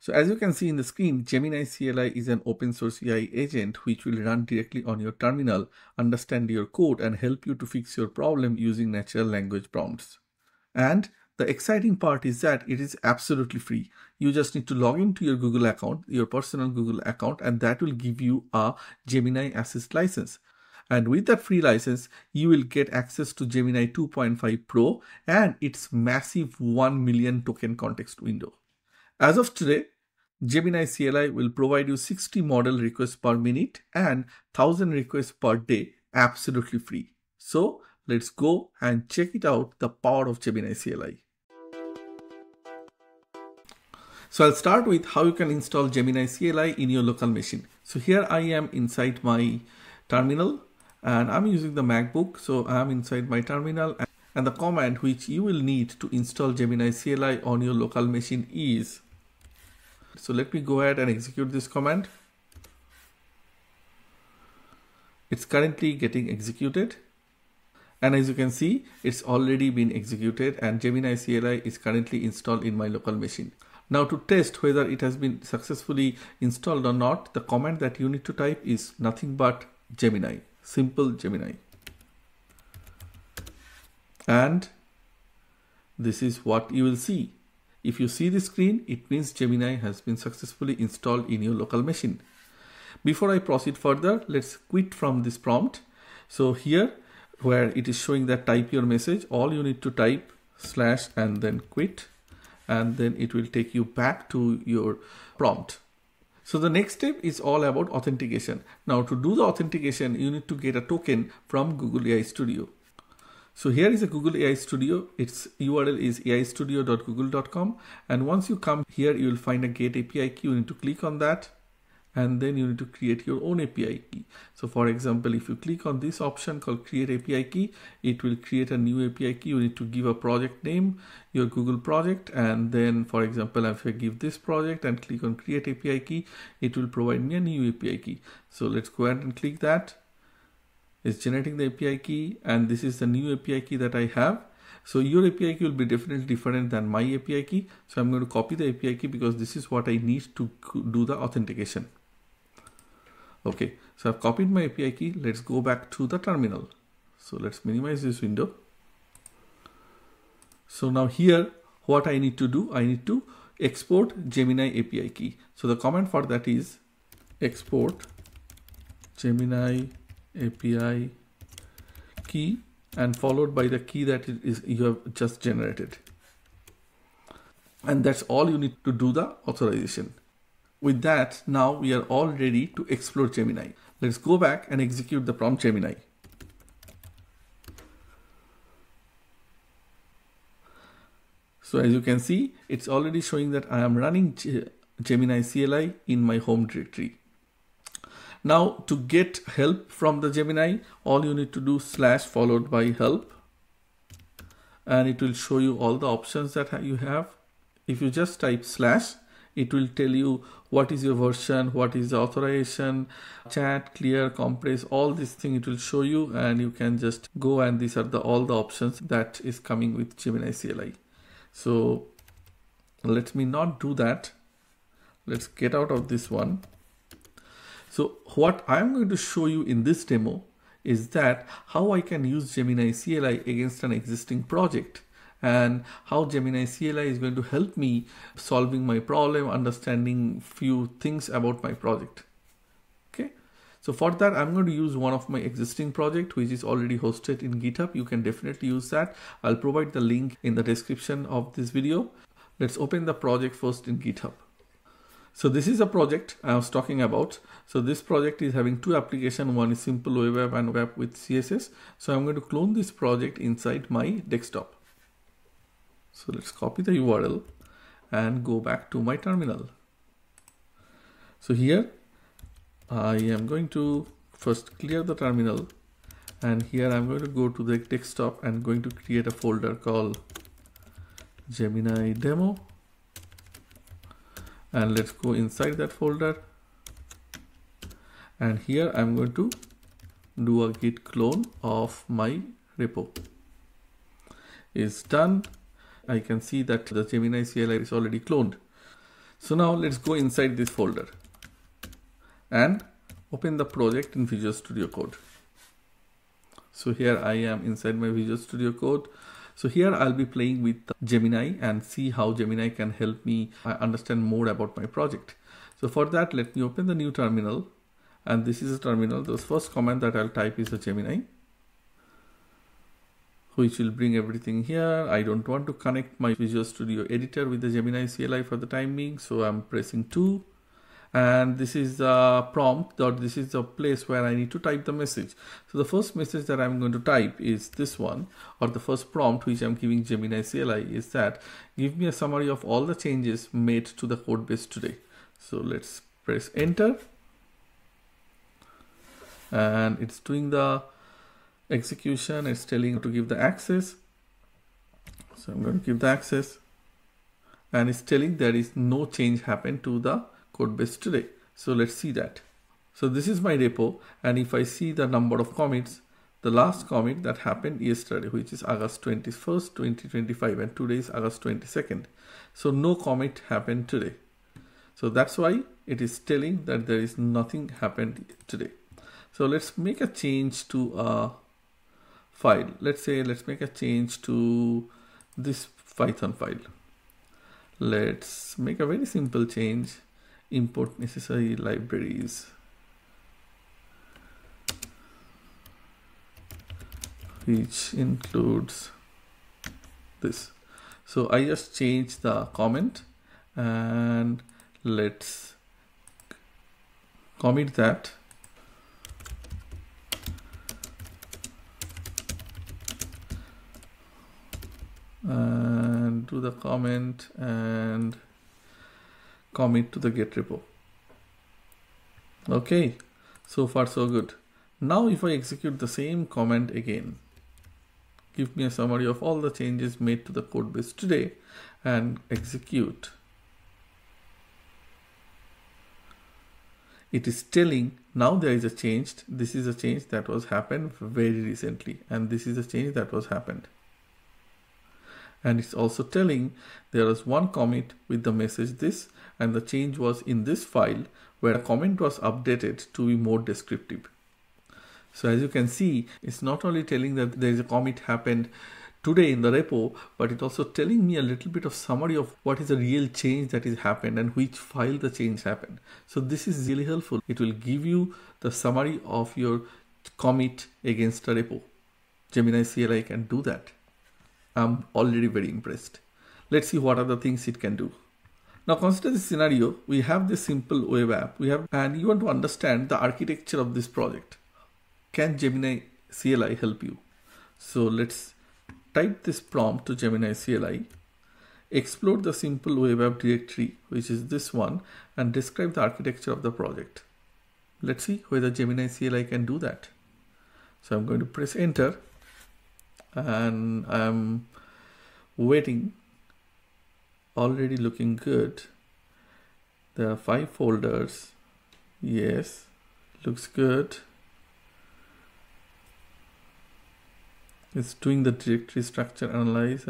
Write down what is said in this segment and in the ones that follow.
So as you can see in the screen, Gemini CLI is an open source AI agent which will run directly on your terminal, understand your code, and help you to fix your problem using natural language prompts. And the exciting part is that it is absolutely free. You just need to log into your Google account, your personal Google account, and that will give you a Gemini Assist license. And with that free license, you will get access to Gemini 2.5 Pro and its massive 1 million token context window. As of today, Gemini CLI will provide you 60 model requests per minute and 1000 requests per day absolutely free. So let's go and check it out, the power of Gemini CLI. So I'll start with how you can install Gemini CLI in your local machine. So here I am inside my terminal and I'm using the MacBook. So I'm inside my terminal, and the command which you will need to install Gemini CLI on your local machine is, so let me go ahead and execute this command. It's currently getting executed. And as you can see, it's already been executed and Gemini CLI is currently installed in my local machine. Now to test whether it has been successfully installed or not, the command that you need to type is nothing but Gemini, simple Gemini. And this is what you will see. If you see the screen, it means Gemini has been successfully installed in your local machine. Before I proceed further, let's quit from this prompt. So here, where it is showing that type your message, all you need to type / and then quit, and then it will take you back to your prompt. So the next step is all about authentication. Now to do the authentication, you need to get a token from Google AI Studio. So here is a Google AI Studio. Its URL is aistudio.google.com. And once you come here, you will find a Get API key. You need to click on that. And then you need to create your own API key. So for example, if you click on this option called Create API Key, it will create a new API key. You need to give a project name, your Google project. And then for example, if I give this project and click on Create API Key, it will provide me a new API key. So let's go ahead and click that. It's generating the API key, and this is the new API key that I have. So your API key will be definitely different than my API key. So I'm going to copy the API key because this is what I need to do the authentication. Okay, so I've copied my API key. Let's go back to the terminal. So let's minimize this window. So now here, what I need to do, I need to export Gemini API key. So the command for that is export Gemini API key and followed by the key that you have just generated. And that's all you need to do the authorization. With that, now we are all ready to explore Gemini. Let's go back and execute the prompt Gemini. So as you can see, it's already showing that I am running Gemini CLI in my home directory. Now to get help from the Gemini, all you need to do / followed by help, and it will show you all the options that you have. If you just type /, it will tell you what is your version, what is the authorization, chat, clear, compress, all these things it will show you, and you can just go, and these are all the options that is coming with Gemini CLI. So let me not do that. Let's get out of this one. So what I'm going to show you in this demo is that how I can use Gemini CLI against an existing project, and how Gemini CLI is going to help me solving my problem, understanding few things about my project. Okay, so for that I'm going to use one of my existing project which is already hosted in GitHub. You can definitely use that. I'll provide the link in the description of this video. Let's open the project first in GitHub. So this is a project I was talking about. So this project is having two applications. One is simple web app and web with CSS. So I'm going to clone this project inside my desktop. So let's copy the URL and go back to my terminal. So here I am going to first clear the terminal, and here I'm going to go to the desktop and going to create a folder called Gemini demo. And let's go inside that folder, and here I'm going to do a git clone of my repo. It's done. I can see that the Gemini CLI is already cloned. So now let's go inside this folder and open the project in Visual Studio Code. So here I am inside my Visual Studio Code. So here I'll be playing with Gemini and see how Gemini can help me understand more about my project. So for that, let me open the new terminal, and this is a terminal. The first command that I'll type is a Gemini, which will bring everything here. I don't want to connect my Visual Studio editor with the Gemini CLI for the time being, so I'm pressing 2. And this is the prompt, or this is the place where I need to type the message. So the first message that I'm going to type is this one, or the first prompt which I'm giving Gemini CLI is that give me a summary of all the changes made to the code base today. So let's press enter, and it's doing the execution. It's telling to give the access. So I'm going to give the access, and it's telling there is no change happened to the code base today. So let's see that. So this is my repo, and if I see the number of commits, the last commit that happened yesterday, which is August 21st, 2025, and today is August 22nd. So no commit happened today. So that's why it is telling that there is nothing happened today. So let's make a change to a file. Let's make a change to this Python file. Let's make a very simple change. Import necessary libraries, which includes this. So I just changed the comment, and let's commit that. And do the comment and commit to the Git repo. Okay, so far so good. Now if I execute the same comment again, give me a summary of all the changes made to the code base today, and execute. It is telling now there is a change. This is a change that was happened very recently, and this is a change that was happened. And it's also telling there was one commit with the message this, and the change was in this file where a comment was updated to be more descriptive. So as you can see, it's not only telling that there is a commit happened today in the repo, but it's also telling me a little bit of summary of what is the real change that is happened and which file the change happened. So this is really helpful. It will give you the summary of your commit against a repo. Gemini CLI can do that. I'm already very impressed. Let's see what other things it can do. Now consider this scenario. We have this simple web app. And you want to understand the architecture of this project. Can Gemini CLI help you? So let's type this prompt to Gemini CLI. Explore the simple web app directory, which is this one, and describe the architecture of the project. Let's see whether Gemini CLI can do that. So I'm going to press enter, and I'm waiting. Already looking good. There are 5 folders. Yes, looks good. It's doing the directory structure analyze.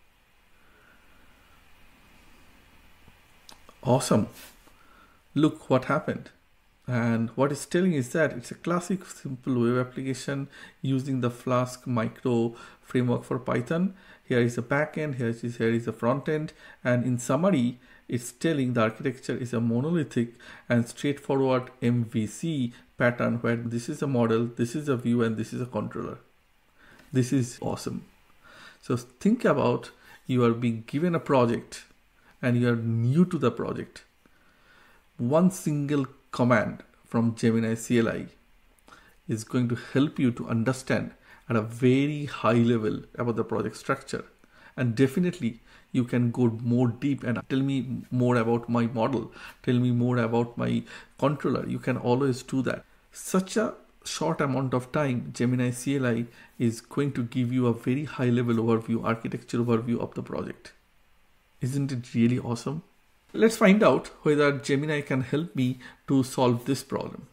Awesome. Look what happened. And what it's telling is that it's a classic simple web application using the Flask micro framework for Python. Here is the backend, here is the front end, and in summary, it's telling the architecture is a monolithic and straightforward MVC pattern where this is a model, this is a view, and this is a controller. This is awesome. So think about, you are being given a project and you are new to the project. One single command from Gemini CLI is going to help you to understand at a very high level about the project structure. And definitely you can go more deep and tell me more about my model, tell me more about my controller. You can always do that. Such a short amount of time, Gemini CLI is going to give you a very high level overview, architecture overview of the project. Isn't it really awesome? Let's find out whether Gemini can help me to solve this problem.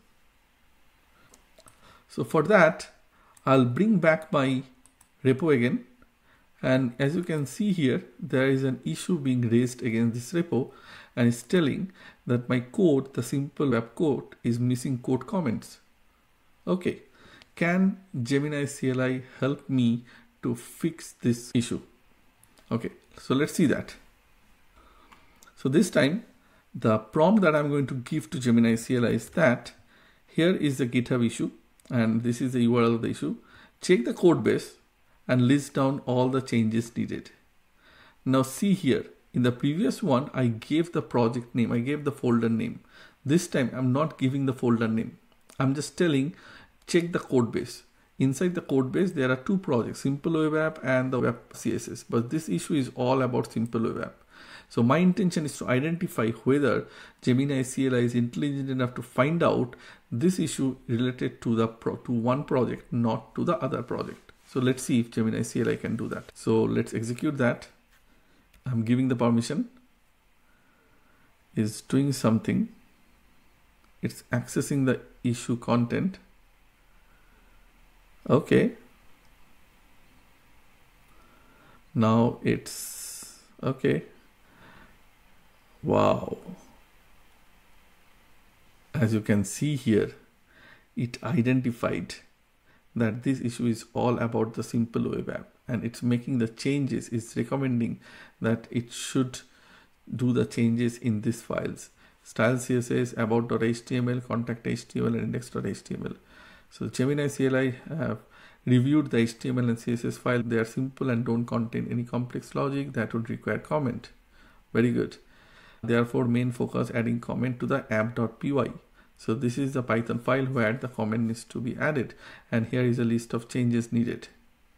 So for that, I'll bring back my repo again. And as you can see here, there is an issue being raised against this repo. and it's telling that my code, the simple web code, is missing code comments. Okay, can Gemini CLI help me to fix this issue? Okay, so let's see that. So this time, the prompt that I'm going to give to Gemini CLI is that here is the GitHub issue, and this is the URL of the issue. Check the code base and list down all the changes needed. Now see here, in the previous one, I gave the project name, I gave the folder name. This time, I'm not giving the folder name. I'm just telling, check the code base. Inside the code base, there are two projects, Simple Web App and the Web CSS. But this issue is all about Simple Web App. So my intention is to identify whether Gemini CLI is intelligent enough to find out this issue related to one project, not to the other project. So let's see if Gemini CLI can do that. So let's execute that. I'm giving the permission. It's doing something. It's accessing the issue content. Okay. Now it's okay. Wow. As you can see here, it identified that this issue is all about the Simple Web App, and it's making the changes. It's recommending that it should do the changes in these files: style CSS, about.html, contact.html, and index.html. So Gemini CLI have reviewed the HTML and CSS file. They are simple and don't contain any complex logic that would require comment. Very good. Therefore, main focus adding comment to the app.py. So this is the Python file where the comment needs to be added, and here is a list of changes needed.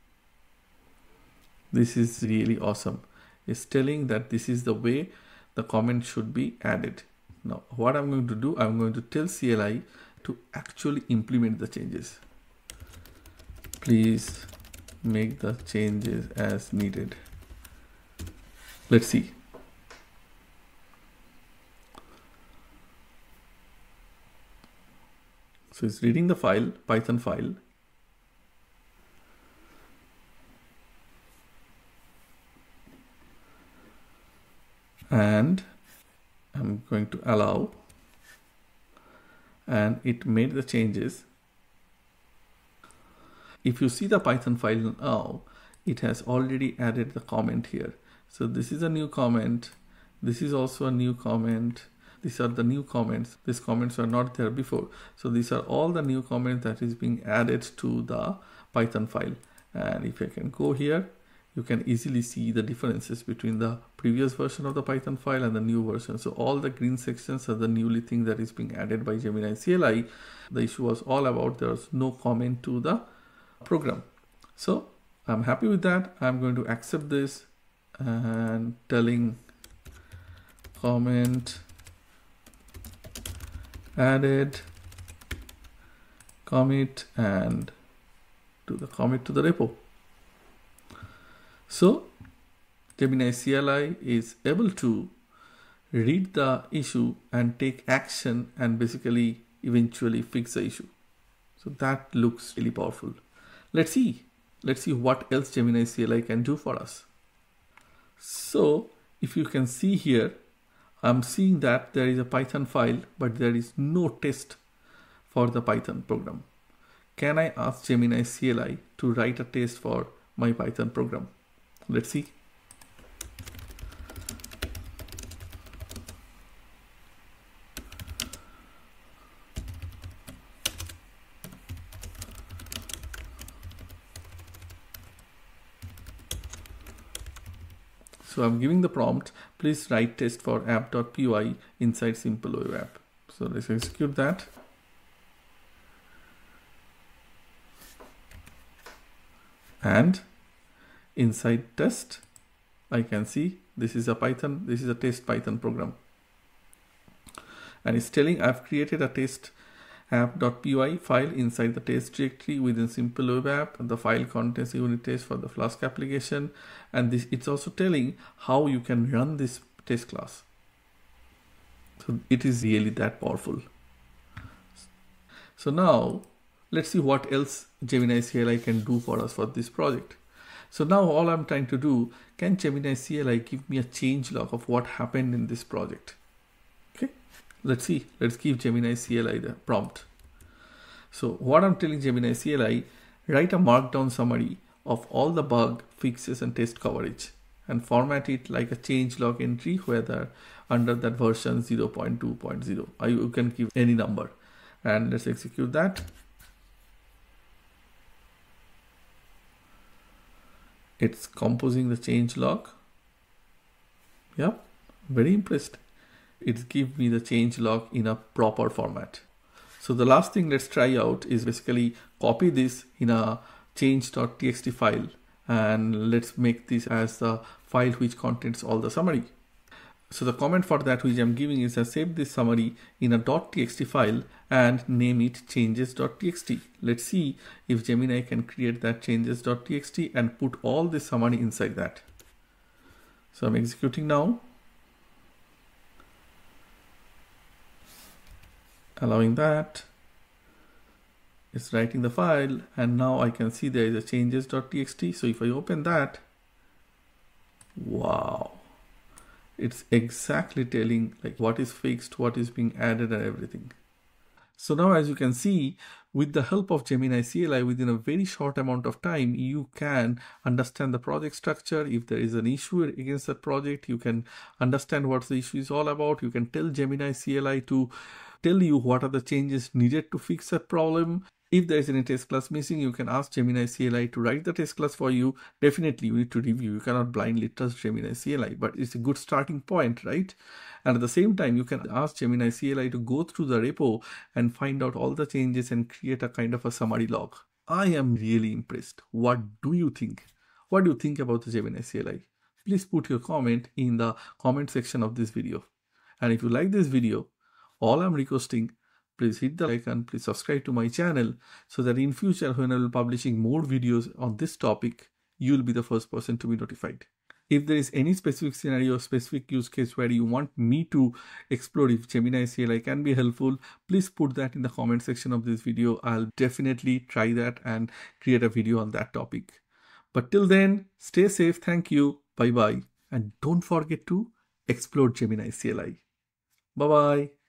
This is really awesome. It's telling that this is the way the comment should be added. Now, what I'm going to do, I'm going to tell CLI to actually implement the changes. Please make the changes as needed. Let's see. So it's reading the file, Python file. And I'm going to allow. And it made the changes. If you see the Python file now, it has already added the comment here. So this is a new comment. This is also a new comment. These are the new comments. These comments are not there before. So these are all the new comments that is being added to the Python file. And if I can go here, you can easily see the differences between the previous version of the Python file and the new version. So all the green sections are the newly thing that is being added by Gemini CLI. The issue was all about there was no comment to the program. So I'm happy with that. I'm going to accept this and telling comment added, commit, and do the commit to the repo. So Gemini CLI is able to read the issue and take action and basically eventually fix the issue. So that looks really powerful. Let's see what else Gemini CLI can do for us. So if you can see here, I'm seeing that there is a Python file, but there is no test for the Python program. Can I ask Gemini CLI to write a test for my Python program? Let's see. So I'm giving the prompt, please write test for app.py inside Simple Web App. So let's execute that. And inside test, I can see this is a Python, this is a test Python program. And it's telling I've created a test app.py file inside the test directory within Simple Web App. The file contains unit test for the Flask application. And this, it's also telling how you can run this test class. So it is really that powerful. So now let's see what else Gemini CLI can do for us for this project. So now all I'm trying to do, can Gemini CLI give me a changelog of what happened in this project? Let's see. Let's give Gemini CLI the prompt. So what I'm telling Gemini CLI, write a markdown summary of all the bug fixes and test coverage and format it like a changelog entry, whether under that version 0.2.0. You can give any number, and let's execute that. It's composing the changelog. Yeah, very impressed. It gives me the changelog in a proper format. So the last thing let's try out is basically copy this in a change.txt file, and let's make this as the file which contains all the summary. So the comment for that which I'm giving is save this summary in a .txt file and name it changes.txt. Let's see if Gemini can create that changes.txt and put all this summary inside that. So I'm executing now, allowing that. It's writing the file, and now I can see there is a changes.txt. So if I open that, wow, it's exactly telling like what is fixed, what is being added and everything. So now, as you can see, with the help of Gemini CLI, within a very short amount of time, you can understand the project structure. If there is an issue against that project, you can understand what the issue is all about. You can tell Gemini CLI to tell you what are the changes needed to fix that problem. If there is any test class missing, you can ask Gemini CLI to write the test class for you. Definitely, you need to review. You cannot blindly trust Gemini CLI, but it's a good starting point, right? And at the same time, you can ask Gemini CLI to go through the repo and find out all the changes and create a kind of a summary log. I am really impressed. What do you think? What do you think about the Gemini CLI? Please put your comment in the comment section of this video. And if you like this video, all I'm requesting, please hit the like and please subscribe to my channel so that in future when I will be publishing more videos on this topic, you will be the first person to be notified. If there is any specific scenario, specific use case where you want me to explore if Gemini CLI can be helpful, please put that in the comment section of this video. I'll definitely try that and create a video on that topic. But till then, stay safe. Thank you. Bye-bye. And don't forget to explore Gemini CLI. Bye-bye.